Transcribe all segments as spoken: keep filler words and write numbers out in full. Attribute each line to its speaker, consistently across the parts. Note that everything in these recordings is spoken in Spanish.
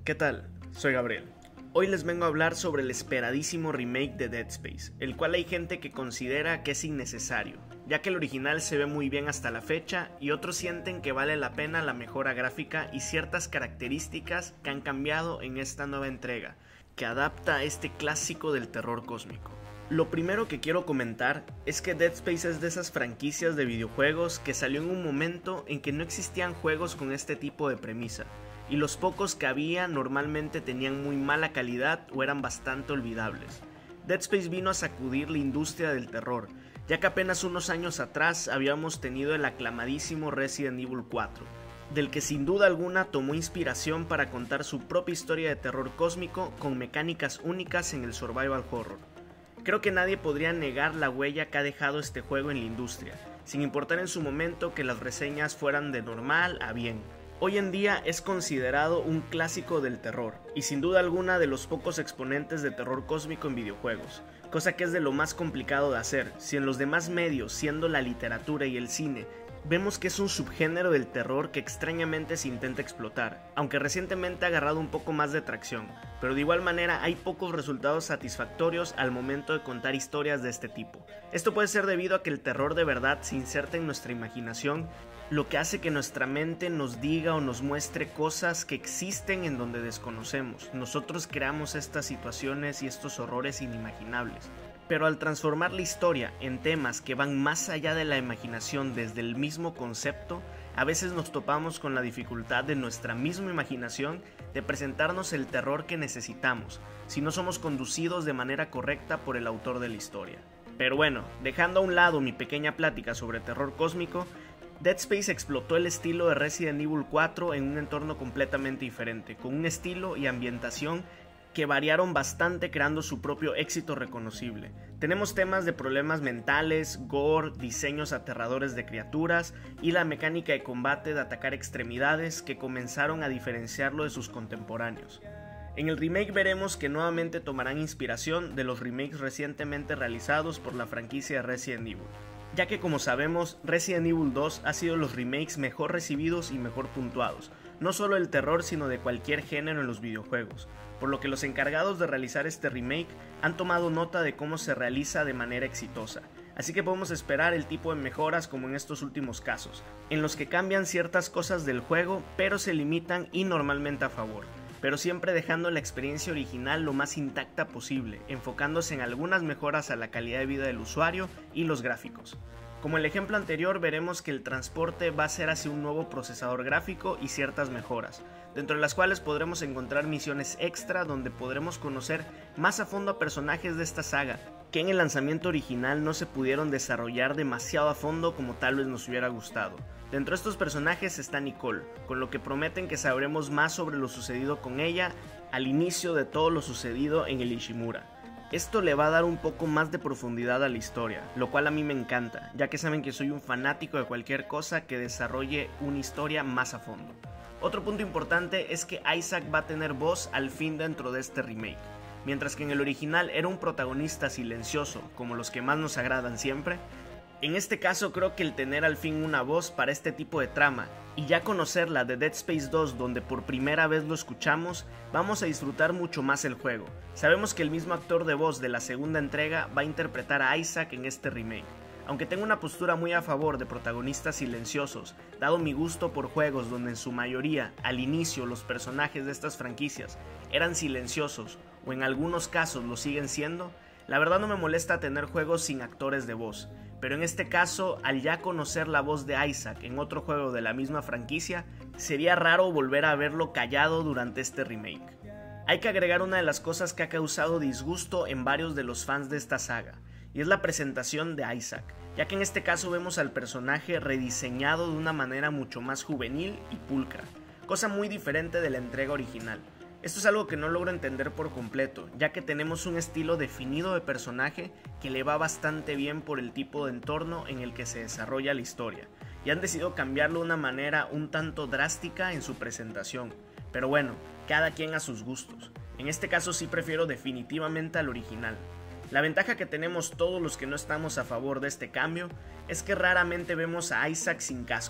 Speaker 1: ¿Qué tal? Soy Gabriel. Hoy les vengo a hablar sobre el esperadísimo remake de Dead Space, el cual hay gente que considera que es innecesario, ya que el original se ve muy bien hasta la fecha y otros sienten que vale la pena la mejora gráfica y ciertas características que han cambiado en esta nueva entrega, que adapta a este clásico del terror cósmico. Lo primero que quiero comentar es que Dead Space es de esas franquicias de videojuegos que salió en un momento en que no existían juegos con este tipo de premisa, y los pocos que había normalmente tenían muy mala calidad o eran bastante olvidables. Dead Space vino a sacudir la industria del terror, ya que apenas unos años atrás habíamos tenido el aclamadísimo Resident Evil cuatro, del que sin duda alguna tomó inspiración para contar su propia historia de terror cósmico con mecánicas únicas en el survival horror. Creo que nadie podría negar la huella que ha dejado este juego en la industria, sin importar en su momento que las reseñas fueran de normal a bien. Hoy en día es considerado un clásico del terror, y sin duda alguna de los pocos exponentes de terror cósmico en videojuegos, cosa que es de lo más complicado de hacer, si en los demás medios, siendo la literatura y el cine, vemos que es un subgénero del terror que extrañamente se intenta explotar, aunque recientemente ha agarrado un poco más de tracción, pero de igual manera hay pocos resultados satisfactorios al momento de contar historias de este tipo. Esto puede ser debido a que el terror de verdad se inserta en nuestra imaginación, lo que hace que nuestra mente nos diga o nos muestre cosas que existen en donde desconocemos. Nosotros creamos estas situaciones y estos horrores inimaginables. Pero al transformar la historia en temas que van más allá de la imaginación desde el mismo concepto, a veces nos topamos con la dificultad de nuestra misma imaginación de presentarnos el terror que necesitamos, si no somos conducidos de manera correcta por el autor de la historia. Pero bueno, dejando a un lado mi pequeña plática sobre terror cósmico, Dead Space explotó el estilo de Resident Evil cuatro en un entorno completamente diferente, con un estilo y ambientación que variaron bastante creando su propio éxito reconocible. Tenemos temas de problemas mentales, gore, diseños aterradores de criaturas y la mecánica de combate de atacar extremidades que comenzaron a diferenciarlo de sus contemporáneos. En el remake veremos que nuevamente tomarán inspiración de los remakes recientemente realizados por la franquicia de Resident Evil, ya que como sabemos Resident Evil dos ha sido los remakes mejor recibidos y mejor puntuados, no solo del terror sino de cualquier género en los videojuegos, por lo que los encargados de realizar este remake han tomado nota de cómo se realiza de manera exitosa, así que podemos esperar el tipo de mejoras como en estos últimos casos, en los que cambian ciertas cosas del juego pero se limitan y normalmente a favor, pero siempre dejando la experiencia original lo más intacta posible, enfocándose en algunas mejoras a la calidad de vida del usuario y los gráficos. Como el ejemplo anterior, veremos que el transporte va a ser hacia un nuevo procesador gráfico y ciertas mejoras, dentro de las cuales podremos encontrar misiones extra donde podremos conocer más a fondo a personajes de esta saga, que en el lanzamiento original no se pudieron desarrollar demasiado a fondo como tal vez nos hubiera gustado. Dentro de estos personajes está Nicole, con lo que prometen que sabremos más sobre lo sucedido con ella al inicio de todo lo sucedido en el Ishimura. Esto le va a dar un poco más de profundidad a la historia, lo cual a mí me encanta, ya que saben que soy un fanático de cualquier cosa que desarrolle una historia más a fondo. Otro punto importante es que Isaac va a tener voz al fin dentro de este remake. Mientras que en el original era un protagonista silencioso, como los que más nos agradan siempre, en este caso creo que el tener al fin una voz para este tipo de trama, y ya conocerla de Dead Space dos donde por primera vez lo escuchamos, vamos a disfrutar mucho más el juego. Sabemos que el mismo actor de voz de la segunda entrega va a interpretar a Isaac en este remake. Aunque tengo una postura muy a favor de protagonistas silenciosos, dado mi gusto por juegos donde en su mayoría, al inicio, los personajes de estas franquicias eran silenciosos, o en algunos casos lo siguen siendo, la verdad no me molesta tener juegos sin actores de voz, pero en este caso, al ya conocer la voz de Isaac en otro juego de la misma franquicia, sería raro volver a verlo callado durante este remake. Hay que agregar una de las cosas que ha causado disgusto en varios de los fans de esta saga, y es la presentación de Isaac, ya que en este caso vemos al personaje rediseñado de una manera mucho más juvenil y pulcra, cosa muy diferente de la entrega original. Esto es algo que no logro entender por completo, ya que tenemos un estilo definido de personaje que le va bastante bien por el tipo de entorno en el que se desarrolla la historia, y han decidido cambiarlo de una manera un tanto drástica en su presentación, pero bueno, cada quien a sus gustos. En este caso sí prefiero definitivamente al original. La ventaja que tenemos todos los que no estamos a favor de este cambio es que raramente vemos a Isaac sin casco,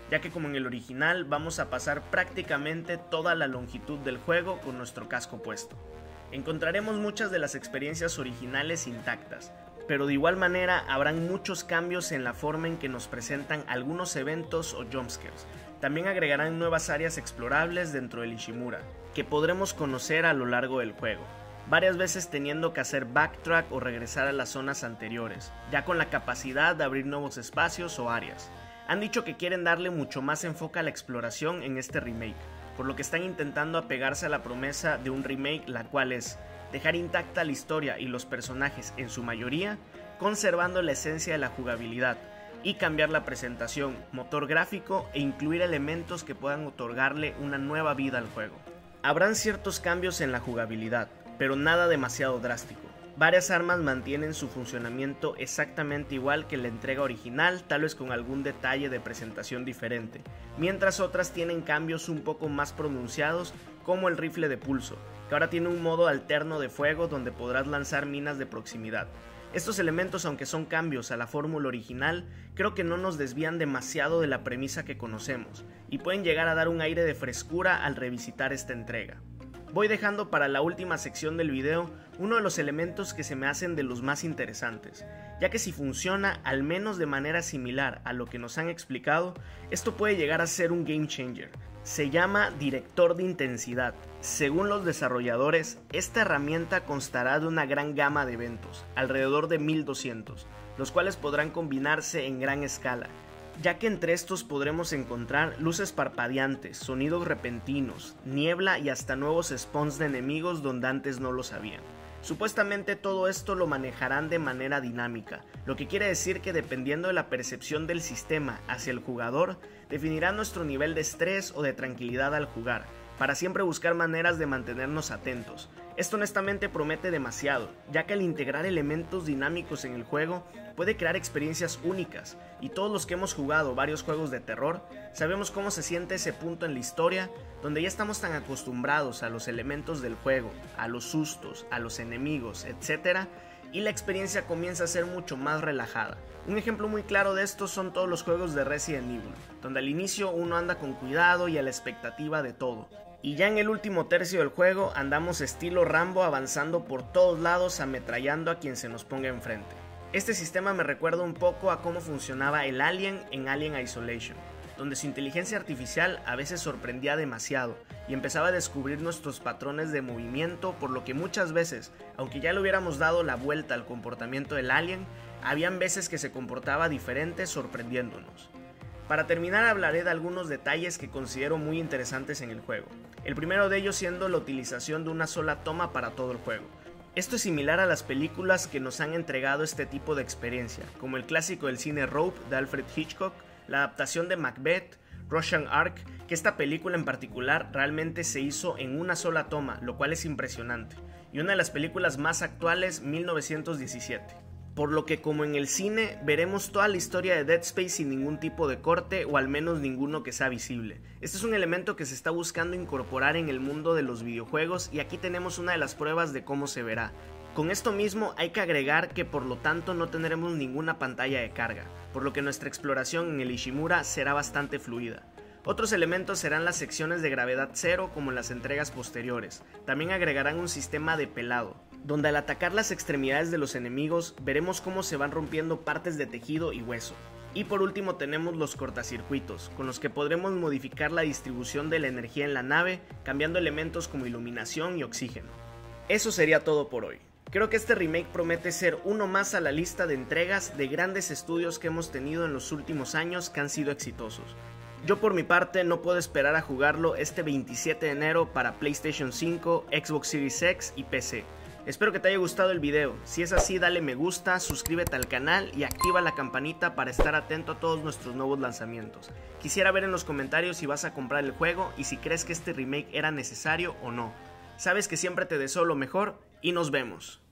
Speaker 1: ya que como en el original vamos a pasar prácticamente toda la longitud del juego con nuestro casco puesto. Encontraremos muchas de las experiencias originales intactas, pero de igual manera habrán muchos cambios en la forma en que nos presentan algunos eventos o jumpscares. También agregarán nuevas áreas explorables dentro del Ishimura, que podremos conocer a lo largo del juego, varias veces teniendo que hacer backtrack o regresar a las zonas anteriores, ya con la capacidad de abrir nuevos espacios o áreas. Han dicho que quieren darle mucho más enfoque a la exploración en este remake, por lo que están intentando apegarse a la promesa de un remake, la cual es dejar intacta la historia y los personajes en su mayoría, conservando la esencia de la jugabilidad, y cambiar la presentación, motor gráfico e incluir elementos que puedan otorgarle una nueva vida al juego. Habrán ciertos cambios en la jugabilidad, pero nada demasiado drástico. Varias armas mantienen su funcionamiento exactamente igual que en la entrega original, tal vez con algún detalle de presentación diferente, mientras otras tienen cambios un poco más pronunciados, como el rifle de pulso, que ahora tiene un modo alterno de fuego donde podrás lanzar minas de proximidad. Estos elementos, aunque son cambios a la fórmula original, creo que no nos desvían demasiado de la premisa que conocemos, y pueden llegar a dar un aire de frescura al revisitar esta entrega. Voy dejando para la última sección del video uno de los elementos que se me hacen de los más interesantes, ya que si funciona al menos de manera similar a lo que nos han explicado, esto puede llegar a ser un game changer. Se llama director de intensidad. Según los desarrolladores, esta herramienta constará de una gran gama de eventos, alrededor de mil doscientos, los cuales podrán combinarse en gran escala, ya que entre estos podremos encontrar luces parpadeantes, sonidos repentinos, niebla y hasta nuevos spawns de enemigos donde antes no los habían. Supuestamente todo esto lo manejarán de manera dinámica, lo que quiere decir que dependiendo de la percepción del sistema hacia el jugador, definirá nuestro nivel de estrés o de tranquilidad al jugar, para siempre buscar maneras de mantenernos atentos. Esto honestamente promete demasiado, ya que al integrar elementos dinámicos en el juego puede crear experiencias únicas, y todos los que hemos jugado varios juegos de terror sabemos cómo se siente ese punto en la historia donde ya estamos tan acostumbrados a los elementos del juego, a los sustos, a los enemigos, etcétera, y la experiencia comienza a ser mucho más relajada. Un ejemplo muy claro de esto son todos los juegos de Resident Evil, donde al inicio uno anda con cuidado y a la expectativa de todo, y ya en el último tercio del juego andamos estilo Rambo avanzando por todos lados ametrallando a quien se nos ponga enfrente. Este sistema me recuerda un poco a cómo funcionaba el Alien en Alien Isolation, donde su inteligencia artificial a veces sorprendía demasiado y empezaba a descubrir nuestros patrones de movimiento, por lo que muchas veces, aunque ya le hubiéramos dado la vuelta al comportamiento del alien, habían veces que se comportaba diferente sorprendiéndonos. Para terminar hablaré de algunos detalles que considero muy interesantes en el juego, el primero de ellos siendo la utilización de una sola toma para todo el juego. Esto es similar a las películas que nos han entregado este tipo de experiencia, como el clásico del cine Rope de Alfred Hitchcock, la adaptación de Macbeth, Russian Ark, que esta película en particular realmente se hizo en una sola toma, lo cual es impresionante, y una de las películas más actuales, mil novecientos diecisiete. Por lo que como en el cine, veremos toda la historia de Dead Space sin ningún tipo de corte o al menos ninguno que sea visible. Este es un elemento que se está buscando incorporar en el mundo de los videojuegos y aquí tenemos una de las pruebas de cómo se verá. Con esto mismo hay que agregar que por lo tanto no tendremos ninguna pantalla de carga, por lo que nuestra exploración en el Ishimura será bastante fluida. Otros elementos serán las secciones de gravedad cero como en las entregas posteriores. También agregarán un sistema de pelado, donde al atacar las extremidades de los enemigos veremos cómo se van rompiendo partes de tejido y hueso. Y por último tenemos los cortacircuitos, con los que podremos modificar la distribución de la energía en la nave, cambiando elementos como iluminación y oxígeno. Eso sería todo por hoy. Creo que este remake promete ser uno más a la lista de entregas de grandes estudios que hemos tenido en los últimos años que han sido exitosos. Yo por mi parte no puedo esperar a jugarlo este veintisiete de enero para PlayStation cinco, Xbox Series X y P C. Espero que te haya gustado el video, si es así dale me gusta, suscríbete al canal y activa la campanita para estar atento a todos nuestros nuevos lanzamientos. Quisiera ver en los comentarios si vas a comprar el juego y si crees que este remake era necesario o no. Sabes que siempre te deseo lo mejor y nos vemos.